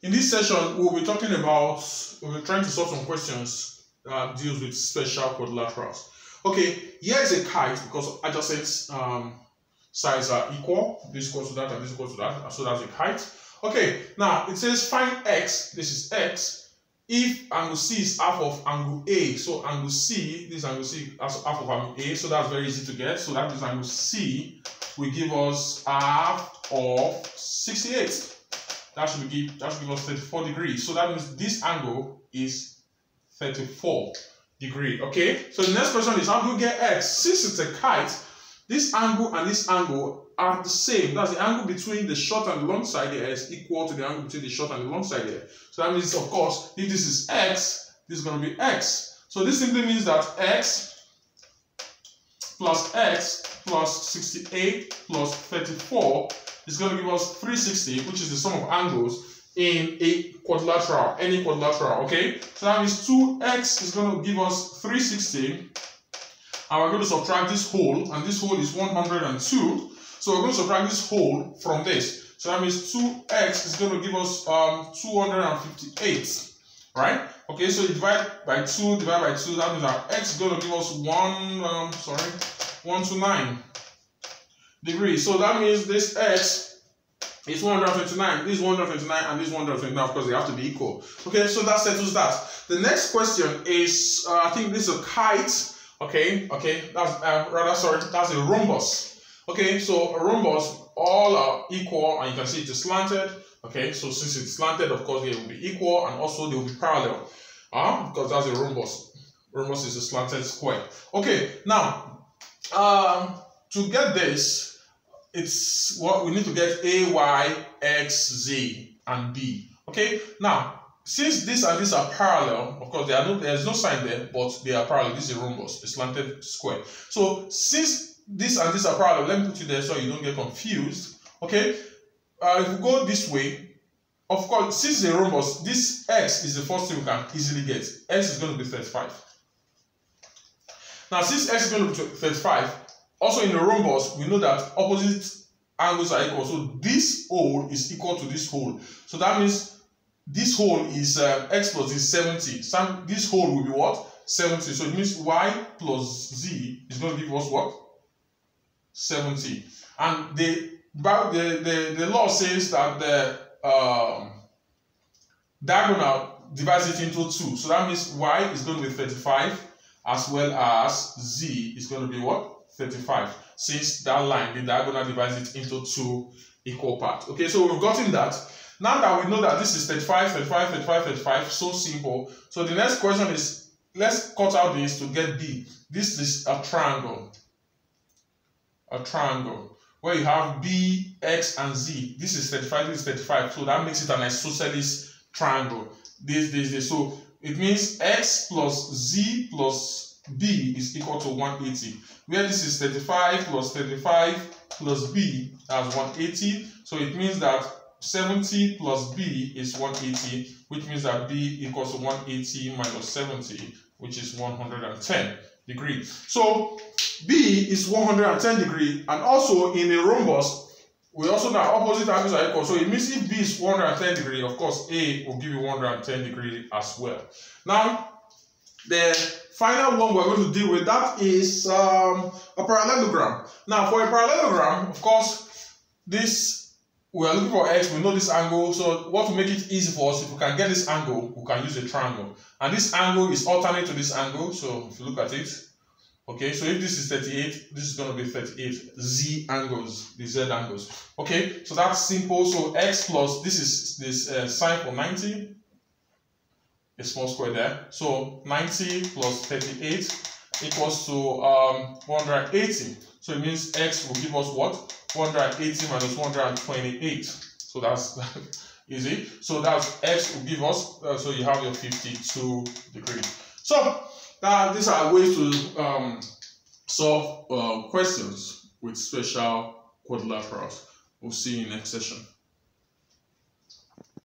In this session, we'll be trying to solve some questions that deals with special quadrilaterals. Okay, here is a kite because adjacent sides are equal. This equals to that and this equals to that. So that's a kite. Okay, now it says find x. This is x. If angle C is half of angle A, so angle C, this angle C is half of angle A, so that's very easy to get. So that is angle C will give us half of 68. That should give us 34 degrees. So that means this angle is 34 degrees. Okay. So the next question is how do we get x? Since it's a kite, this angle and this angle are the same. That's the angle between the short and the long side here is equal to the angle between the short and the long side here. So that means, of course, if this is x, this is going to be x. So this simply means that x plus 68 plus 34 is going to give us 360, which is the sum of angles in a quadrilateral, any quadrilateral, okay? So that means 2x is going to give us 360, and we're going to subtract this whole, and this whole is 102. So we're going to subtract this whole from this. So that means 2x is going to give us 258, right? Okay, so divide by 2, that means that x is going to give us 129 degrees. So that means this x is 129, this is 129, and this 129. Of course, they have to be equal. Okay, so that settles that. The next question is, I think this is a kite. Okay, that's that's a rhombus. Okay, so a rhombus, all are equal, and you can see it is slanted. Okay, so since it's slanted, of course, they will be equal, and also they will be parallel. Because that's a rhombus. Rhombus is a slanted square. Okay, now, to get this, it's what we need to get A, Y, X, Z, and B. Okay, now, since this and this are parallel, of course, there's no sign there, but they are parallel. This is a rhombus, a slanted square. So, since this and this are parallel, let me put you there so you don't get confused. Okay, if we go this way, of course, since it's a rhombus, this x is the first thing we can easily get. X is going to be 35. Now, since x is going to be 35, also in the rhombus, we know that opposite angles are equal. So this whole is equal to this whole. So that means this whole is x plus is 70. This whole will be what? 70. So it means y plus z is going to give us what? 70. And the law says that the diagonal divides it into 2. So that means y is going to be 35 as well as z is going to be what? 35. Since that line, the diagonal divides it into 2 equal parts. Okay, so we've gotten that. Now that we know that this is 35, 35, 35, 35, so simple. So the next question is, let's cut out this to get B. This is a triangle. A triangle where you have B, X, and Z. This is 35, this is 35. So that makes it an isosceles triangle. This. So it means X plus Z plus B is equal to 180. Where this is 35 plus 35 plus B, that's 180. So it means that 70 plus B is 180, which means that B equals to 180 minus 70, which is 110 degrees. So B is 110 degrees, and also in a rhombus, we also know opposite angles are equal. So it means if B is 110 degrees, of course A will give you 110 degrees as well. Now, the final one we're going to deal with, that is a parallelogram. Now, for a parallelogram, of course, we are looking for x, we know this angle, so what will make it easy for us, if we can get this angle, we can use a triangle. And this angle is alternate to this angle, so if you look at it, okay, so if this is 38, this is going to be 38 z angles, the z angles. Okay, so that's simple. So x plus, this is this sign for 90, a small square there. So 90 plus 38 equals to 180. So it means x will give us what? 180 minus 128. So that's easy. So that's x will give us, so you have your 52 degrees. So these are ways to solve questions with special quadrilaterals. We'll see you in the next session.